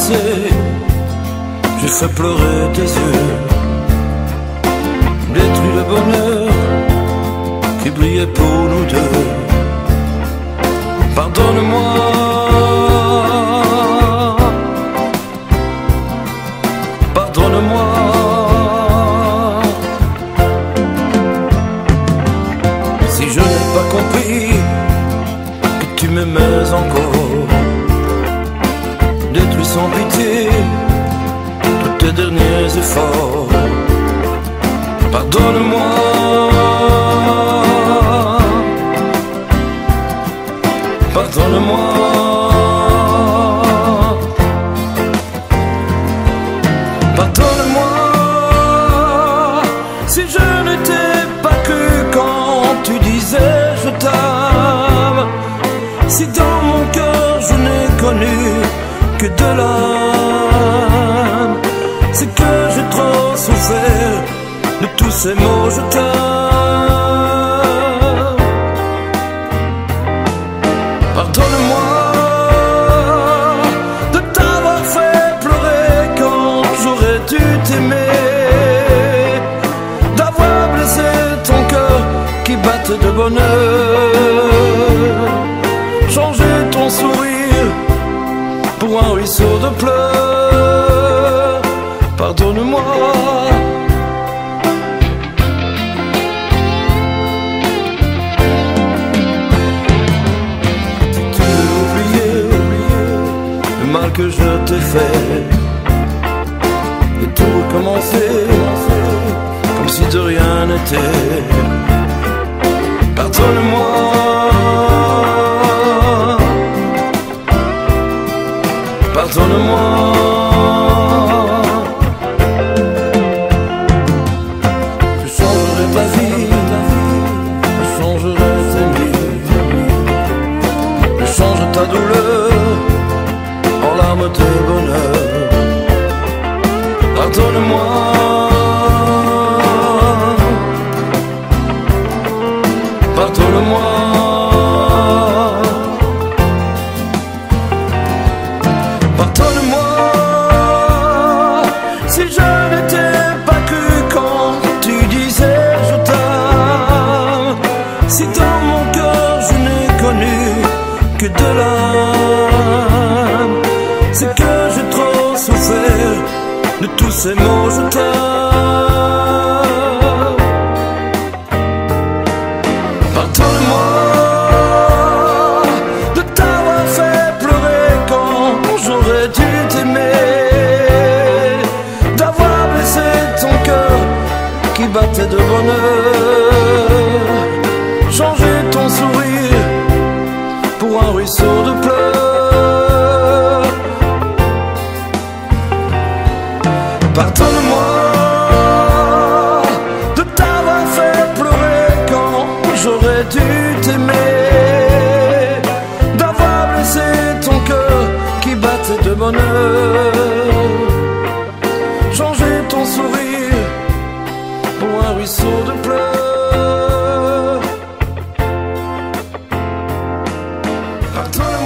passé, j'ai fait pleurer tes yeux, détruit le bonheur qui brillait pour nous deux. Pardonne-moi, pardonne-moi. Si je n'ai pas compris que tu m'aimais encore, détruis sans pitié tous tes derniers efforts. Pardonne-moi, pardonne-moi. Pardonne-moi si je ne t'ai pas cru quand tu disais je t'aime. Si dans mon cœur je n'ai connu que de l'âme, c'est que j'ai trop souffert de tous ces mots je t'aime. Pardonne-moi de t'avoir fait pleurer quand j'aurais dû t'aimer, d'avoir blessé ton cœur qui battait de bonheur, changer ton sourire pour un ruisseau de pleurs. Pardonne-moi. Si tu veux oublier le mal que je t'ai fait et tout recommencer comme si de rien n'était, pardonne-moi. Pardonne-moi. Je changerai ta vie, je changerai tes nuits, je change ta douleur en larmes de bonheur. Pardonne-moi. Pardonne-moi. Pardonne-moi si je ne t'ai pas cru quand tu disais je t'aime. Si dans mon cœur je n'ai connu que de l'âme, c'est que j'ai trop souffert de tous ces mots je t'aime. Pardonne-moi de t'avoir fait pleurer quand j'aurais dû t'aimer, d'avoir blessé ton cœur qui battait de bonheur, changer ton sourire pour un ruisseau de pleurs. Pardonne-moi de t'avoir fait pleurer quand j'aurais dû t'aimer, d'avoir blessé ton cœur qui battait de bonheur, changer ton sourire pour un ruisseau de pleurs. Pardonne-moi.